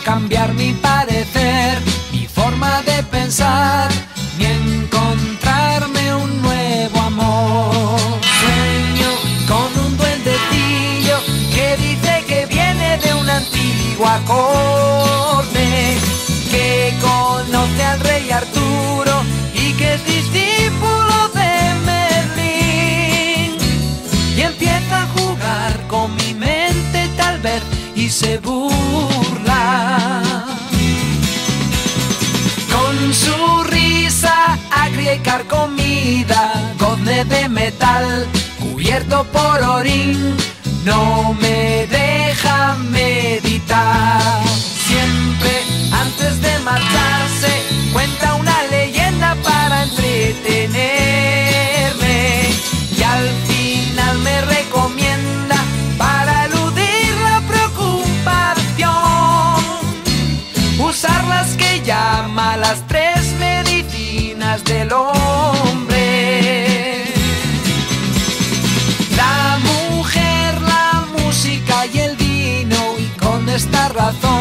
cambiar mi parecer, mi forma de pensar, ni encontrarme un nuevo amor. Sueño con un duendecillo que dice que viene de una antigua corte, que conoce al rey Arturo y que es discípulo de Merlín, y empieza a jugar con mi mente tal vez y se burla con su risa agria y carcomida, gozne de metal cubierto por orín, no me deja meditar. Siempre antes de marcharse cuenta una leyenda para entretenerme, y al final me recomienda para eludir la preocupación usar las que llama las 3 medicinas del hombre: la mujer, la música y el vino. Y con esta razón